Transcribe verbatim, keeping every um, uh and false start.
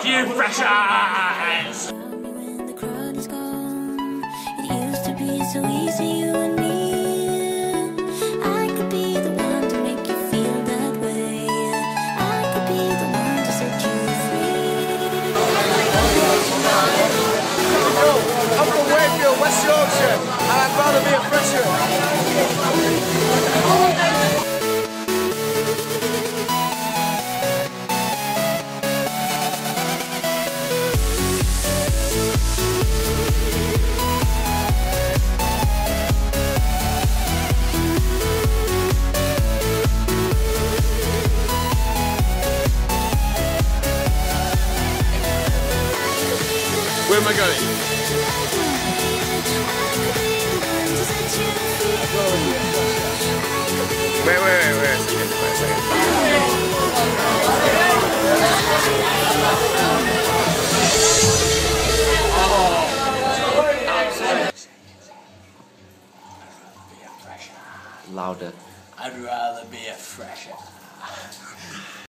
you freshers! When the crowd is gone, it used to be so easy, you and me. I could be the one to make you feel that way. I could be the one to set you free. I'm from Wakefield, West Yorkshire, and I'd rather be a fresher. Where am I going? Wait, wait, wait, wait a second, wait a second. Louder. I'd rather be a fresher.